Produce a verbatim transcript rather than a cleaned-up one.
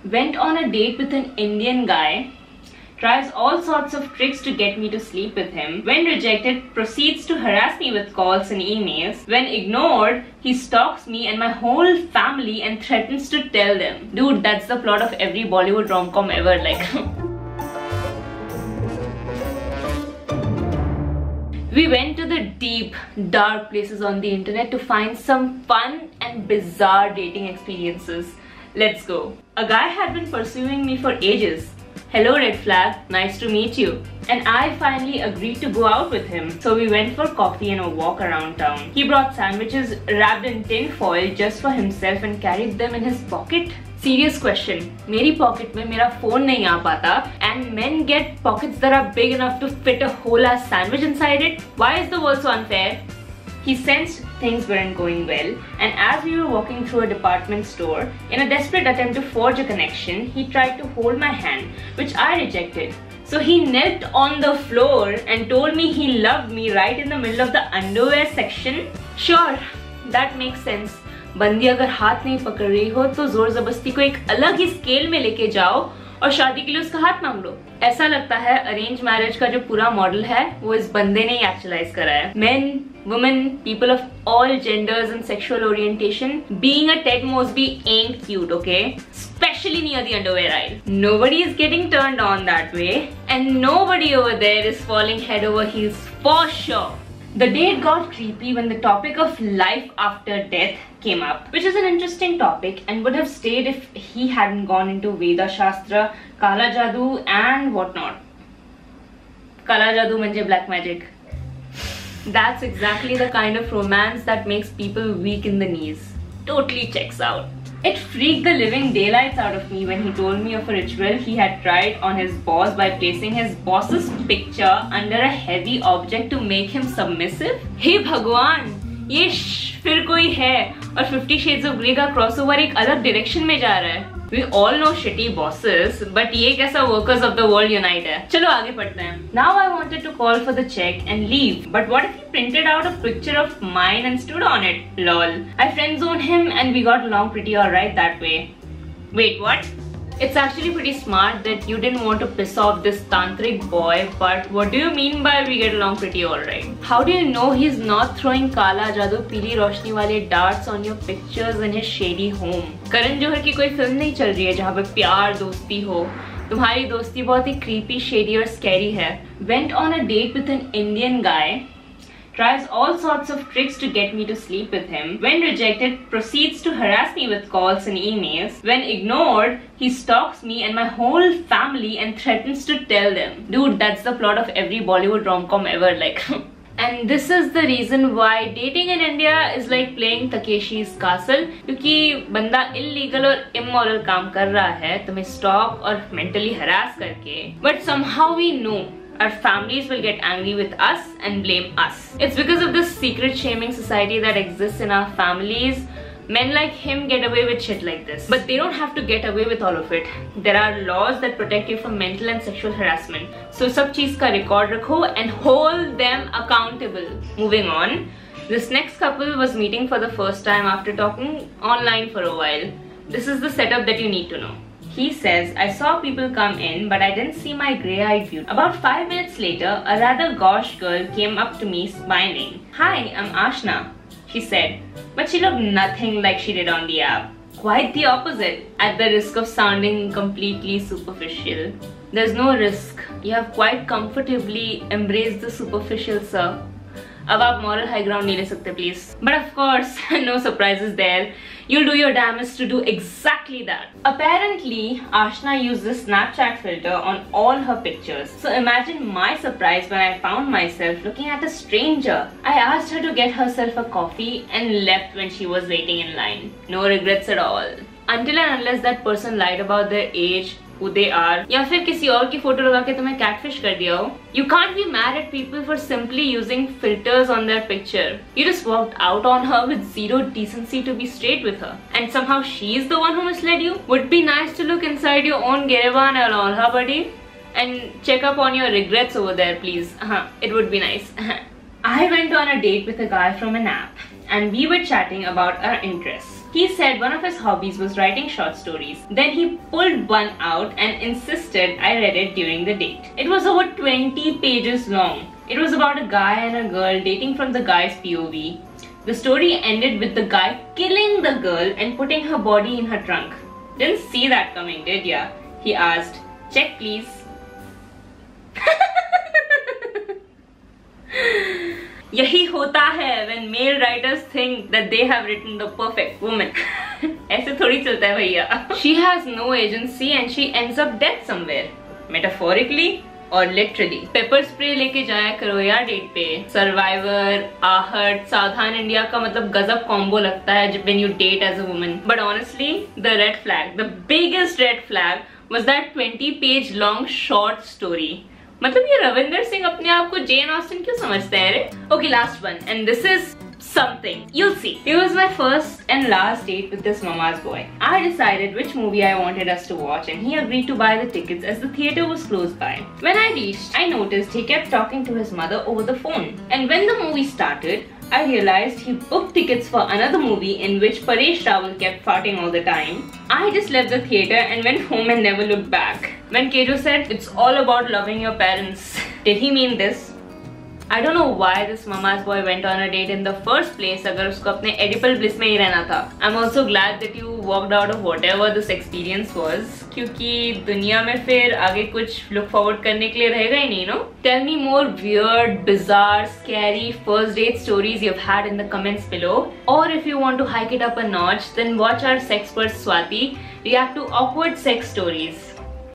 Went on a date with an Indian guy. Tries all sorts of tricks to get me to sleep with him. When rejected, proceeds to harass me with calls and emails. When ignored, he stalks me and my whole family and threatens to tell them. Dude, that's the plot of every Bollywood rom-com ever, like. We went to the deep, dark places on the internet to find some fun and bizarre dating experiences. Let's go. A guy had been pursuing me for ages. Hello red flag, nice to meet you. And I finally agreed to go out with him. So we went for coffee and a walk around town. He brought sandwiches wrapped in tin foil just for himself and carried them in his pocket. Serious question. मेरी pocket में मेरा phone नहीं आ पाता and men get pockets that are big enough to fit a whole ass sandwich inside it? Why is the world so unfair? He sensed things weren't going well, and as we were walking through a department store, in a desperate attempt to forge a connection, he tried to hold my hand, which I rejected. So he knelt on the floor and told me he loved me right in the middle of the underwear section. Sure, that makes sense. बंदी अगर हाथ नहीं पकड़ रही हो तो जोर जबरदस्ती को एक अलग ही स्केल में लेके जाओ और शादी के लिए उसका हाथ मांग लो. ऐसा लगता है अरेंज मैरिज का जो पूरा मॉडल है वो इस बंदे ने ही एक्चुअलाइज करा है. Men, women, people of all genders and sexual orientation, being a Ted Mosby ain't cute, okay? Especially near the underwear aisle. Nobody is getting turned on that way, and nobody over there is falling head over heels for sure. The date got creepy when the topic of life after death came up, which is an interesting topic and would have stayed if he hadn't gone into Veda Shastra, Kala Jadoo and whatnot. Kala Jadoo manje black magic. That's exactly the kind of romance that makes people weak in the knees. Totally checks out. It freaked the living daylights out of me when he told me of a ritual he had tried on his boss by placing his boss's picture under a heavy object to make him submissive. Hey Bhagwan, ये फिर कोई है और Fifty Shades of Grey का crossover एक अलग direction में जा रहा है. We all know shitty bosses, but ये कैसा workers of the world unite है. चलो आगे पढ़ते हैं. Now I wanted to call for the check and leave, but what if he printed out a picture of mine and stood on it? Lol. I friend zoned him and we got along pretty alright that way. Wait, what? It's actually pretty smart that you didn't want to piss off this tantric boy, but what do you mean by we get along pretty alright? How do you know he's not throwing Kala Jadoo Peeli Roshni wale darts on your pictures in his shady home? Karan Johar की कोई film नहीं चल रही है जहाँ पे प्यार दोस्ती हो. तुम्हारी दोस्ती बहुत ही creepy, shady और scary है. Went on a date with an Indian guy. Tries all sorts of tricks to get me to sleep with him. When rejected, proceeds to harass me with calls and emails. When ignored, he stalks me and my whole family and threatens to tell them. Dude, that's the plot of every Bollywood rom-com ever, like. And this is the reason why dating in India is like playing Takeshi's Castle. क्योंकि बंदा illegal और immoral काम कर रहा है तुम्हें stalk और mentally harass करके. But somehow we know our families will get angry with us and blame us. It's because of this secret shaming society that exists in our families. Men like him get away with shit like this. But they don't have to get away with all of it. There are laws that protect you from mental and sexual harassment. So sab cheez ka record rakho and hold them accountable. Moving on. This next couple was meeting for the first time after talking online for a while. This is the setup that you need to know. He says, I saw people come in, but I didn't see my grey-eyed beauty. About five minutes later, a rather gauche girl came up to me smiling. Hi, I'm Ashna, she said, but she looked nothing like she did on the app. Quite the opposite, at the risk of sounding completely superficial. There's no risk. You have quite comfortably embraced the superficial, sir. अब आप moral high ground नहीं ले सकते please. But of course, no surprises there. You'll do your damnest to do exactly that. Apparently, Ashna used this Snapchat filter on all her pictures. So imagine my surprise when I found myself looking at a stranger. I asked her to get herself a coffee and left when she was waiting in line. No regrets at all. Until and unless that person lied about their age, who they are, या फिर किसी और की photo लगा के तुम्हें catfish कर दिया हो. You can't be mad at people for simply using filters on their picture. You just walked out on her with zero decency to be straight with her. And somehow she's the one who misled you? Would be nice to look inside your own Gerevan and all, huh buddy? And check up on your regrets over there please. Uh-huh. It would be nice. I went on a date with a guy from an app and we were chatting about our interests. He said one of his hobbies was writing short stories. Then he pulled one out and insisted I read it during the date. It was over twenty pages long. It was about a guy and a girl dating from the guy's P O V. The story ended with the guy killing the girl and putting her body in her trunk. Didn't see that coming, did ya? He asked. Check please. यही होता है when male writers think that they have written the perfect woman. ऐसे थोड़ी चलता है भैया. She has no agency and she ends up dead somewhere. Metaphorically or literally. Pepper spray लेके जाया करो यार डेट पे. Survivor, आहट, सावधान इंडिया का मतलब गजब कॉम्बो लगता है when you date as a woman. But honestly, the red flag, the biggest red flag was that twenty page long short story. मतलब ये रविंदर सिंह अपने आप को जेन ऑस्टिन क्यों समझते हैं रे? Okay, last one, and this is something. You'll see. It was my first and last date with this mama's boy. I decided which movie I wanted us to watch, and he agreed to buy the tickets as the theater was close by. When I reached, I noticed he kept talking to his mother over the phone. And when the movie started, I realized he booked tickets for another movie in which Paresh Rawal kept farting all the time. I just left the theater and went home and never looked back. When Kejo said, it's all about loving your parents, did he mean this? I don't know why this mama's boy went on a date in the first place अगर उसको अपने edible bliss में ही रहना था. I'm also glad that you walked out of whatever this experience was, क्योंकि दुनिया में फिर आगे कुछ look forward करने के लिए रहेगा ही नहीं, no? Tell me more weird, bizarre, scary first date stories you've had in the comments below. Or if you want to hike it up a notch, then watch our sexpert Swati react to awkward sex stories.